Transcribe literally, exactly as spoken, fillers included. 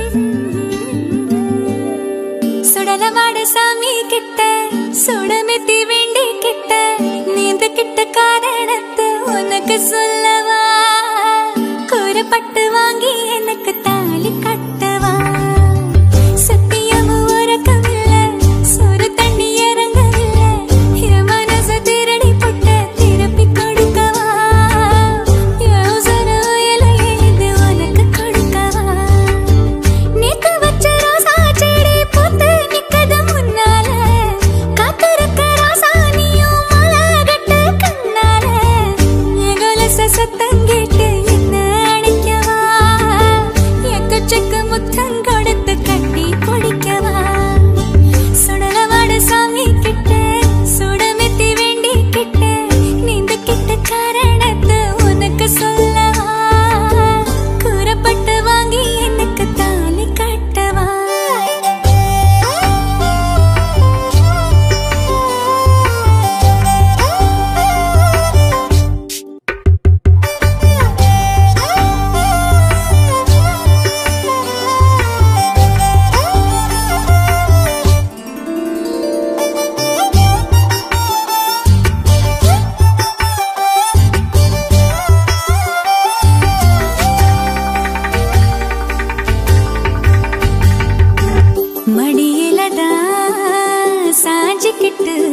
சுடலமாட சாமி கிட்ட சுடமெத்தி வேண்டி கிட்ட நீந்து கிட்ட காரணத்தை உனக்கு சொல்லவா கூறப்பட்டு வாங்கி எனக்கு தாலி கட்டவா சத்தியமும் உறக்கமில்ல சொரு தண்ணி இறங்கவில்ல என் மனச திருடி புட்ட திருப்பி கொடுக்கவா யோசர இலையை இது உனக்கு கொடுக்கவா நேத்து வச்ச ரோசா செடி பூத்து நிக்கது முன்னால காத்திருக்க ராசா நீயும் மாலை கட்டு கண்ணால என் கொலுச சத்தம் கேட்டு என்ன அணைக்கவா எக்கச்சக்க முத்தம் கொடுத்து கட்டி பிடிக்கவா சுடலவாட சாமி கிட்ட சுடமெத்தி வேண்டி கிட்ட நீந்து கிட்ட காரணத்தை உனக்கு சொல்லவா கூறப்பட்டு வாங்கி எனக்கு தாலி கட்டவா மடியிலதான் சாஞ்சிக்கிட்டு